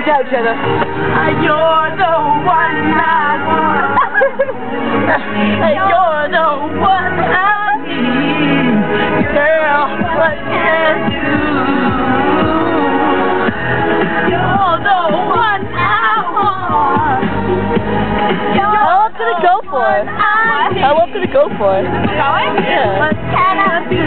it down, Jenna. You're the one I want. You're the one I need. Girl, what can I do? You're the one I want. How long did it go for? How long did it go for? Going? Yeah. What can I do?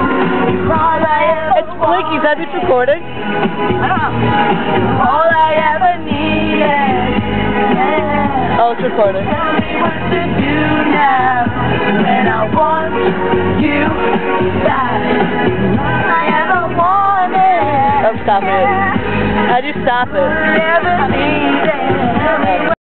It's blinky. Is that it's recording? I don't know. All I ever needed. Yeah. Oh, it's recording. Tell me what to do now when I want you back. All I ever wanted. Oh, stop it. How do you stop it? All I ever needed.